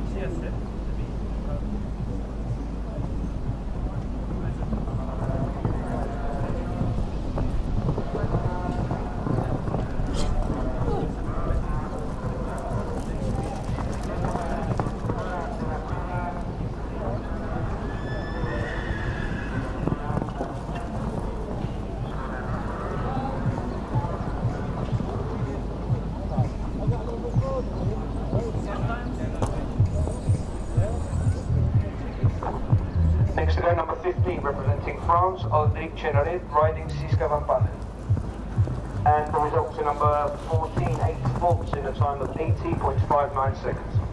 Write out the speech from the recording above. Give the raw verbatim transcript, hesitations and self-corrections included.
Next to go, number fifteen, representing France, Aldric Chenaret, riding Siska Van Pannen. And the results are number fourteen eighty-four in a time of eighty point five nine seconds.